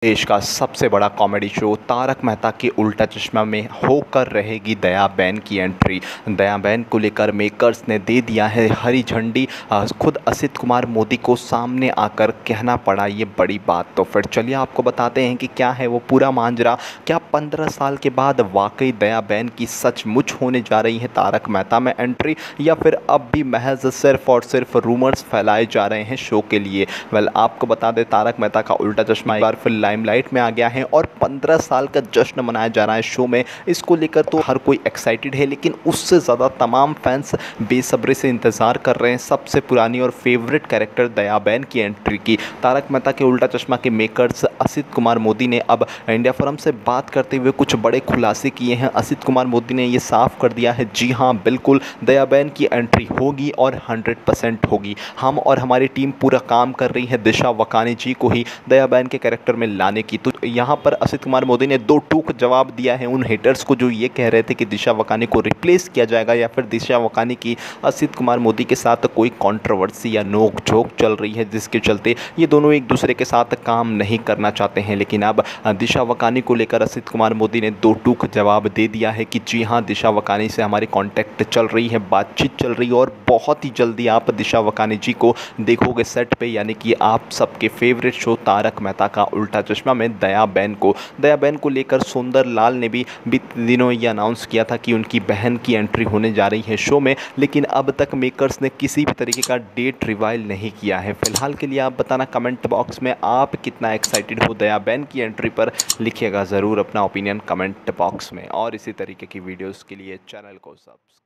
देश का सबसे बड़ा कॉमेडी शो तारक मेहता के उल्टा चश्मा में होकर रहेगी दयाबेन की एंट्री। दयाबेन को लेकर मेकर्स ने दे दिया है हरी झंडी। खुद असित कुमार मोदी को सामने आकर कहना पड़ा ये बड़ी बात। तो फिर चलिए आपको बताते हैं कि क्या है वो पूरा मांजरा। क्या 15 साल के बाद वाकई दयाबेन की सचमुच होने जा रही है तारक मेहता में एंट्री, या फिर अब भी महज सिर्फ और सिर्फ रूमर्स फैलाए जा रहे हैं शो के लिए। आपको बता दें तारक मेहता का उल्टा चश्मा एक बार फिर लाइमलाइट में आ गया है और 15 साल का जश्न मनाया जा रहा है शो में। इसको लेकर तो हर कोई एक्साइटेड है, लेकिन उससे ज़्यादा तमाम फैंस बेसब्री से इंतज़ार कर रहे हैं सबसे पुरानी और फेवरेट कैरेक्टर दयाबेन की एंट्री की। तारक मेहता के उल्टा चश्मा के मेकर्स असित कुमार मोदी ने अब इंडिया फोरम से बात करते हुए कुछ बड़े खुलासे किए हैं। असित कुमार मोदी ने ये साफ कर दिया है, जी हाँ बिल्कुल दयाबेन की एंट्री होगी और 100% होगी। हम और हमारी टीम पूरा काम कर रही है दिशा वकानी जी को ही दयाबेन के कैरेक्टर में लाने की। तो यहाँ पर असित कुमार मोदी ने दो टूक जवाब दिया है उन हेटर्स को जो ये कह रहे थे कि दिशा वकानी को रिप्लेस किया जाएगा या फिर दिशा वकानी की असित कुमार मोदी के साथ कोई कंट्रोवर्सी या नोक झोंक चल रही है जिसके चलते ये दोनों एक दूसरे के साथ काम नहीं करना चाहते हैं। लेकिन अब दिशा वकानी को लेकर असित कुमार मोदी ने दो टूक जवाब दे दिया है कि जी हाँ दिशा वकानी से हमारी कॉन्टैक्ट चल रही है, बातचीत चल रही है और बहुत ही जल्दी आप दिशा वकानी जी को देखोगे सेट पे, यानी कि आप सबके फेवरेट शो तारक मेहता का उल्टा चश्मा में दयाबेन को लेकर सुंदर लाल ने भी बीते दिनों ये अनाउंस किया था कि उनकी बहन की एंट्री होने जा रही है शो में, लेकिन अब तक मेकर्स ने किसी भी तरीके का डेट रिवाइल नहीं किया है। फिलहाल के लिए आप बताना कमेंट बॉक्स में आप कितना एक्साइटेड हो दयाबेन की एंट्री पर। लिखिएगा ज़रूर अपना ओपिनियन कमेंट बॉक्स में और इसी तरीके की वीडियोज़ के लिए चैनल को सब्सक्राइब